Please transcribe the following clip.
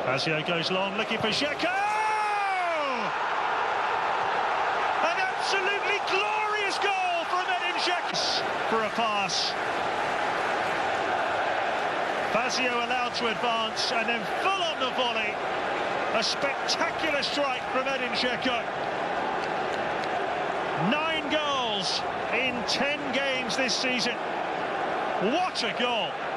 Fazio goes long, looking for Dzeko! An absolutely glorious goal from Edin Dzeko for a pass. Fazio allowed to advance and then full on the volley. A spectacular strike from Edin Dzeko. 9 goals in 10 games this season. What a goal!